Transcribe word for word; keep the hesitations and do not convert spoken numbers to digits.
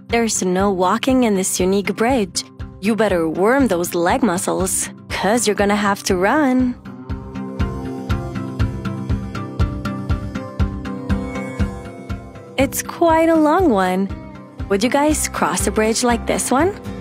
There's no walking in this unique bridge. You better worm those leg muscles, 'cause you're gonna have to run. It's quite a long one. Would you guys cross a bridge like this one?